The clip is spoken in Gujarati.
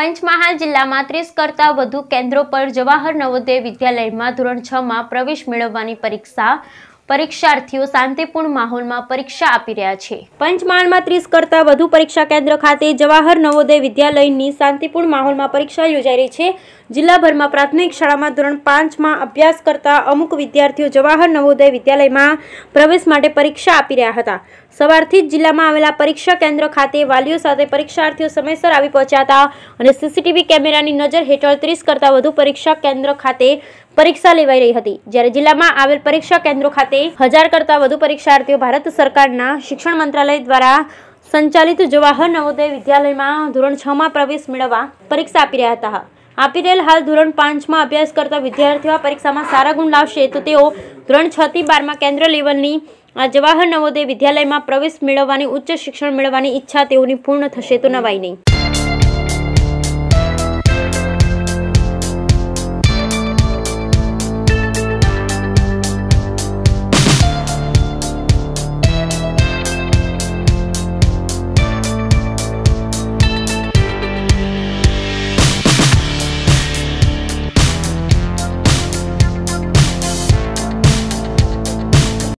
પંચમહાલ જિલ્લામાં 30 કરતા વધુ કેન્દ્રો પર જવાહર નવોદય વિદ્યાલયમાં ધોરણ 6 માં પ્રવેશ મેળવવાની પરીક્ષાર્થીઓ શાંતિપૂર્ણ માહોલમાં પરીક્ષા આપી રહ્યા છે। પંચમહાલમાં 30 કરતા વધુ પરીક્ષા કેન્દ્ર ખાતે જવાહર નવોદય વિદ્યાલયની શાંતિપૂર્ણ માહોલમાં પરીક્ષા યોજાઈ રહી છે। જિલ્લાભરમાં પ્રાથમિક શાળામાં ધોરણ 5 માં અભ્યાસ કરતા અમુક વિદ્યાર્થીઓ જવાહર નવોદય વિદ્યાલયમાં પ્રવેશ માટે પરીક્ષા આપી રહ્યા હતા। સવારથી જ જિલ્લામાં આવેલા પરીક્ષા કેન્દ્ર ખાતે વાલીઓ સાથે પરીક્ષાર્થીઓ સમયસર આવી પહોંચ્યા હતા અને સીસીટીવી કેમેરાની નજર હેઠળ 30 કરતા વધુ પરીક્ષા કેન્દ્ર ખાતે પરીક્ષા લેવાઈ રહી હતી। જ્યારે જિલ્લામાં આવેલ પરીક્ષા કેન્દ્રો ખાતે 1000 કરતા વધુ પરીક્ષાર્થીઓ ભારત સરકારના શિક્ષણ મંત્રાલય દ્વારા સંચાલિત જવાહર નવોદય વિદ્યાલયમાં ધોરણ 6 માં પ્રવેશ મેળવવા પરીક્ષા આપી રહ્યા હતા। આપી રહેલ હાલ ધોરણ 5 માં અભ્યાસ કરતા વિદ્યાર્થીઓ પરીક્ષામાં સારા ગુણ લાવશે તો તેઓ ધોરણ 6 થી 12 માં કેન્દ્ર લેવલની આ જવાહર નવોદય વિદ્યાલયમાં પ્રવેશ મેળવવાની ઉચ્ચ શિક્ષણ મેળવવાની ઈચ્છા તેઓની પૂર્ણ થશે તો નવાઈ નહીં।